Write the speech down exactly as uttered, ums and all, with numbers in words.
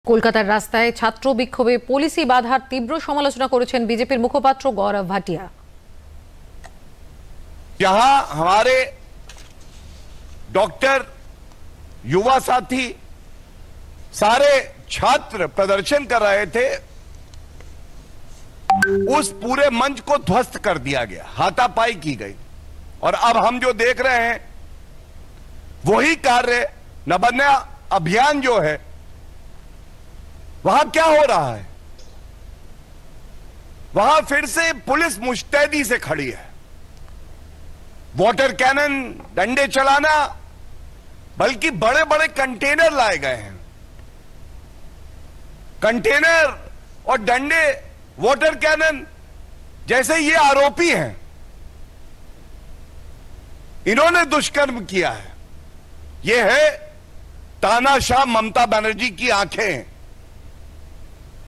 কলকাতার রাস্তায় ছাত্র বিক্ষোভে পুলিশি বাধার তীব্র সমালোচনা করেছেন বিজেপির মুখপাত্র গৌরव भाटिया। जहां हमारे डॉक्टर, युवा साथी, सारे छात्र प्रदर्शन कर रहे थे, उस पूरे मंच को ध्वस्त कर दिया गया, हाथापाई की गई। और अब हम जो देख रहे हैं वही कार्य नबन्या अभियान जो है वहां क्या हो रहा है, वहां फिर से पुलिस मुस्तैदी से खड़ी है। वाटर कैनन, डंडे चलाना, बल्कि बड़े बड़े कंटेनर लाए गए हैं। कंटेनर और डंडे, वाटर कैनन जैसे ये आरोपी हैं, इन्होंने दुष्कर्म किया है। ये है तानाशाह ममता बनर्जी की आंखें।